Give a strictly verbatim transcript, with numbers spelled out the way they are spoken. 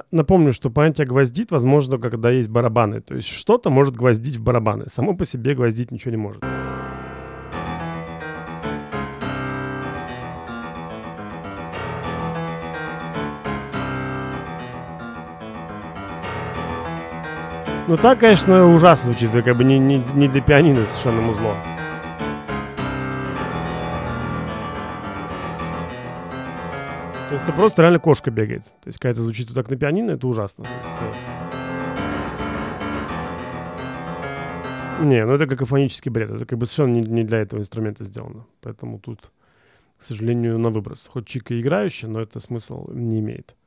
напомню, что понятие «гвоздит» возможно, когда есть барабаны. То есть что-то может гвоздить в барабаны. Само по себе гвоздить ничего не может. Ну так, конечно, ужасно звучит. Это как бы не, не, не для пианино совершенно музло. То есть это просто реально кошка бегает. То есть, когда это звучит вот так на пианино, это ужасно. То есть, это... Не, ну это какофонический бред. Это как бы совершенно не, не для этого инструмента сделано. Поэтому тут, к сожалению, на выброс. Хоть чика играющая, но это смысл не имеет.